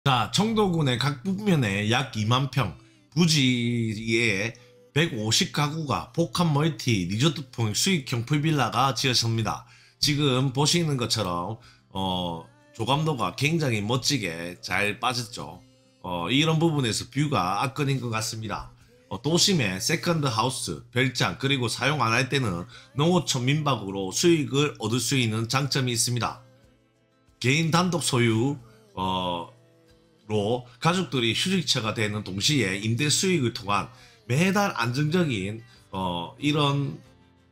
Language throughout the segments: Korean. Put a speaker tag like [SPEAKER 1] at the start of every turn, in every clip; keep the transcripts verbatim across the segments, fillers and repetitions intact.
[SPEAKER 1] 자, 청도군의 각 북면에 약 이만 평, 부지에 백오십 가구가 복합 멀티 리조트풍 수익형 풀빌라가 지어집니다. 지금 보시는 것처럼 어, 조감도가 굉장히 멋지게 잘 빠졌죠. 어, 이런 부분에서 뷰가 압권인 것 같습니다. 어, 도심의 세컨드 하우스, 별장, 그리고 사용 안 할 때는 농어촌 민박으로 수익을 얻을 수 있는 장점이 있습니다. 개인 단독 소유, 어, 로 가족들이 휴직처가 되는 동시에 임대 수익을 통한 매달 안정적인 어, 이런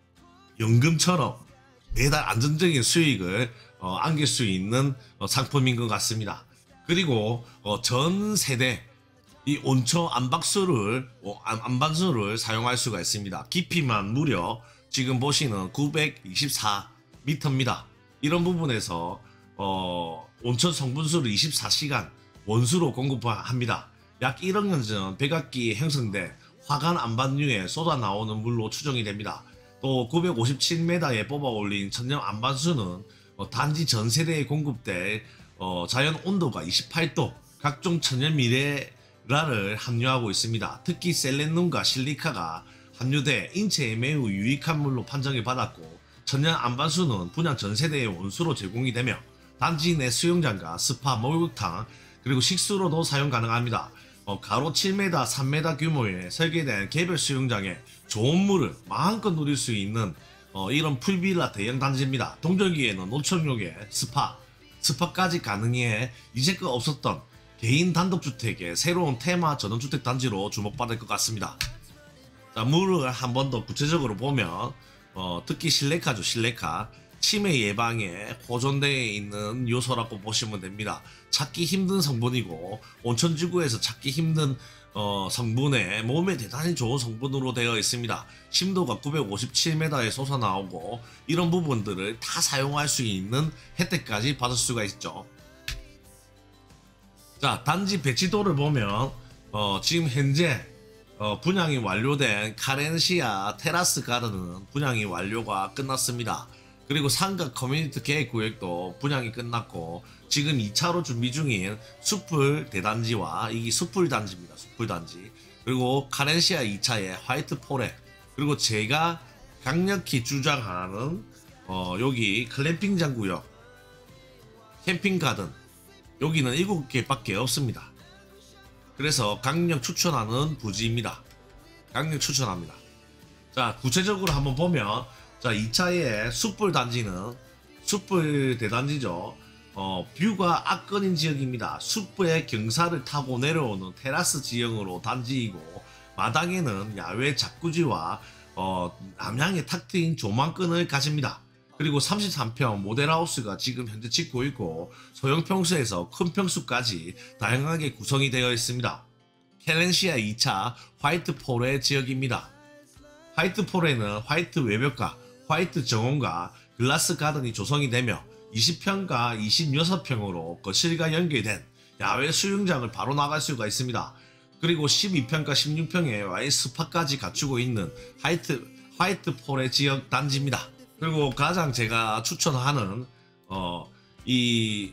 [SPEAKER 1] 연금처럼 매달 안정적인 수익을 어, 안길 수 있는 어, 상품인 것 같습니다. 그리고 어, 전 세대 이 온천 안박수를 어, 안반수를 사용할 수가 있습니다. 깊이만 무려 지금 보시는 구백이십사 미터입니다. 이런 부분에서 어, 온천 성분수를 이십사 시간 원수로 공급합니다. 약 일억 년 전 백악기에 형성된 화간 안반류에 쏟아 나오는 물로 추정이 됩니다. 또 구백오십칠 미터에 뽑아 올린 천연 안반수는 어, 단지 전 세대에 공급될 어, 자연 온도가 이십팔 도, 각종 천연 미네랄을 함유하고 있습니다. 특히 셀레늄과 실리카가 함유돼 인체에 매우 유익한 물로 판정을 받았고, 천연 안반수는 분양 전 세대의 원수로 제공이 되며 단지 내 수영장과 스파, 목욕탕, 그리고 식수로도 사용 가능합니다. 어, 가로 칠 미터, 삼 미터 규모의 설계된 개별 수영장에 좋은 물을 마음껏 누릴 수 있는 어, 이런 풀빌라 대형 단지입니다. 동절기에는 노천역에 스파, 스파까지 가능해 이제껏 없었던 개인 단독주택의 새로운 테마 전원주택 단지로 주목받을 것 같습니다. 자, 물을 한 번 더 구체적으로 보면 어, 특히 실내카죠. 실내카. 치매 예방에 호전되어 있는 요소라고 보시면 됩니다. 찾기 힘든 성분이고 온천지구에서 찾기 힘든 어, 성분에 몸에 대단히 좋은 성분으로 되어 있습니다. 심도가 구백오십칠 미터에 솟아나오고 이런 부분들을 다 사용할 수 있는 혜택까지 받을 수가 있죠. 자, 단지 배치도를 보면 어, 지금 현재 어, 분양이 완료된 카렌시아 테라스 가든은 분양이 완료가 끝났습니다. 그리고 상가 커뮤니티 계획구역도 분양이 끝났고 지금 이 차로 준비 중인 숲풀 대단지와 이게 숲풀 단지입니다. 숲풀 단지. 그리고 카렌시아 이 차의 화이트 포레, 그리고 제가 강력히 주장하는 어, 여기 클램핑장 구역 캠핑 가든, 여기는 일곱 개밖에 없습니다. 그래서 강력 추천하는 부지입니다. 강력 추천합니다. 자, 구체적으로 한번 보면, 자, 이 차의 숯불 단지는 숯불 대단지죠. 어, 뷰가 압권인 지역입니다. 숯불의 경사를 타고 내려오는 테라스 지형으로 단지이고, 마당에는 야외 자쿠지와 어, 남향의 탁 트인 조망권을 가집니다. 그리고 삼십삼 평 모델하우스가 지금 현재 짓고 있고 소형 평수에서 큰 평수까지 다양하게 구성이 되어 있습니다. 캐렌시아 이 차 화이트 포레 지역입니다. 화이트 포레는 화이트 외벽과 화이트 정원과 글라스 가든이 조성이 되며 이십 평과 이십육 평으로 거실과 연결된 야외 수영장을 바로 나갈 수가 있습니다. 그리고 십이 평과 십육 평의 와이 스파까지 갖추고 있는 화이트, 화이트 포레 지역 단지입니다. 그리고 가장 제가 추천하는 어, 이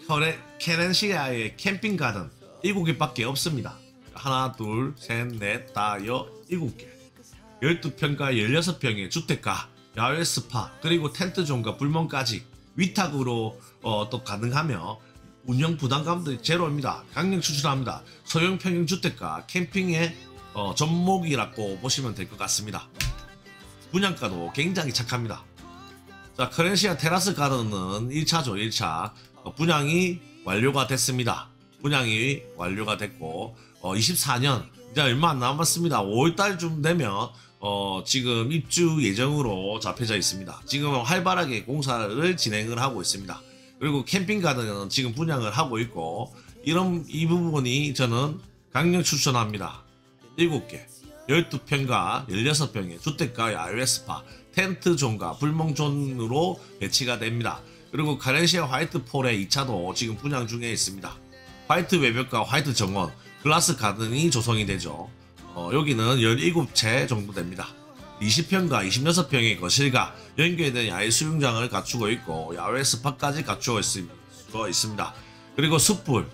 [SPEAKER 1] 캐렌시아의 캠핑 가든 일곱 개밖에 없습니다. 하나, 둘, 셋, 넷, 다, 여, 일곱 개. 열두 평과 열여섯 평의 주택가, 야외 스파, 그리고 텐트존과 불멍까지 위탁으로 어, 또 가능하며 운영 부담감도 제로입니다. 강력 추천합니다. 소형 평형 주택가 캠핑의 어, 접목이라고 보시면 될 것 같습니다. 분양가도 굉장히 착합니다. 자, 카렌시아 테라스 가든은 일 차죠. 일 차 어, 분양이 완료가 됐습니다. 분양이 완료가 됐고 어, 이십사 년 이제 얼마 안 남았습니다. 오월달쯤 되면 어, 지금 입주 예정으로 잡혀져 있습니다. 지금 활발하게 공사를 진행을 하고 있습니다. 그리고 캠핑 가든은 지금 분양을 하고 있고, 이런 이 부분이 저는 강력 추천합니다. 일곱 개, 열두 평과 열여섯 평의 주택가 야외 스파, 텐트존과 불멍존으로 배치가 됩니다. 그리고 카렌시아 화이트 포레 이 차도 지금 분양 중에 있습니다. 화이트 외벽과 화이트 정원, 글라스 가든이 조성이 되죠. 어, 여기는 열일곱 채 정도 됩니다. 이십 평과 이십육 평의 거실과 연결된 야외 수영장을 갖추고 있고 야외 스파까지 갖추어 있습니다. 그리고 숯불,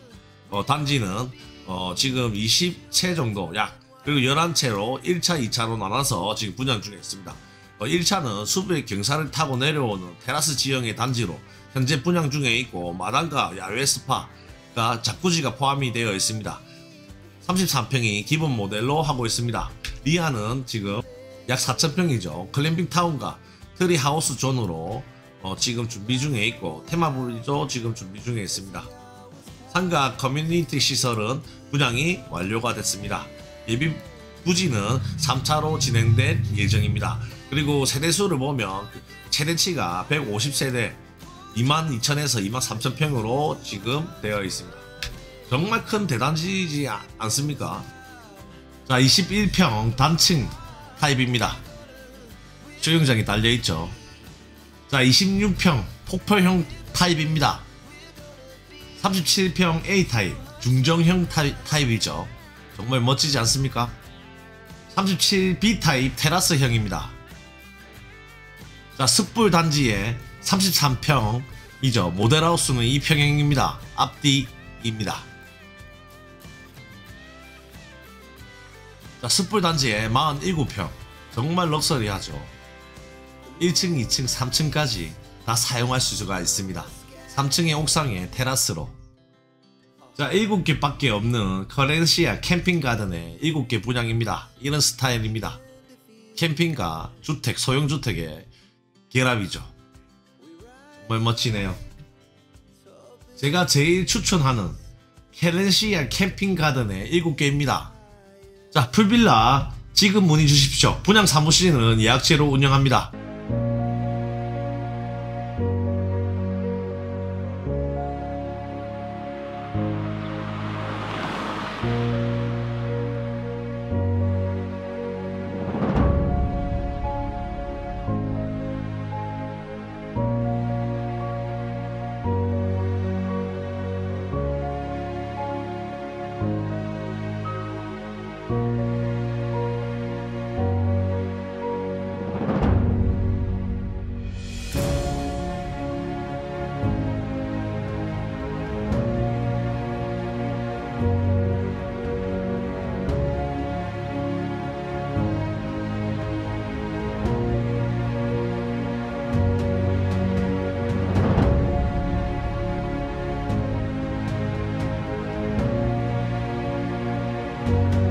[SPEAKER 1] 어, 단지는 어, 지금 이십 채 정도 약, 그리고 열한 채로 일 차, 이 차로 나눠서 지금 분양 중에 있습니다. 어, 일 차는 수부의 경사를 타고 내려오는 테라스 지형의 단지로 현재 분양 중에 있고, 마당과 야외 스파가 자쿠지가 포함이 되어 있습니다. 삼십삼 평이 기본 모델로 하고 있습니다. 리아는 지금 약 사천 평이죠. 클램핑 타운과 트리 하우스 존으로 어, 지금 준비 중에 있고, 테마부리도 지금 준비 중에 있습니다. 상가 커뮤니티 시설은 분양이 완료가 됐습니다. 예비 부지는 삼 차로 진행될 예정입니다. 그리고 세대수를 보면 최대치가 백오십 세대, 이만 이천에서 이만 삼천 평으로 지금 되어 있습니다. 정말 큰 대단지지 않습니까? 자, 이십일 평 단층 타입입니다. 수영장이 달려있죠. 자, 이십육 평 폭포형 타입입니다. 삼십칠 평 A 타입 중정형 타입, 타입이죠. 정말 멋지지 않습니까? 삼십칠 비 타입 테라스형입니다. 자, 숯불 단지에 삼십삼 평이죠. 모델하우스는 이 평형입니다. 앞뒤입니다. 자, 숯불 단지에 사십칠 평 정말 럭셔리하죠. 일 층, 이 층, 삼 층까지 다 사용할 수가 있습니다. 삼 층의 옥상에 테라스로. 자, 일곱 개 밖에 없는 커렌시아 캠핑 가든의 일곱 개 분양입니다. 이런 스타일입니다. 캠핑과 주택, 소형주택의 결합이죠. 정말 멋지네요. 제가 제일 추천하는 커렌시아 캠핑 가든의 일곱 개입니다. 자, 풀빌라 지금 문의 주십시오. 분양 사무실은 예약제로 운영합니다.
[SPEAKER 2] you.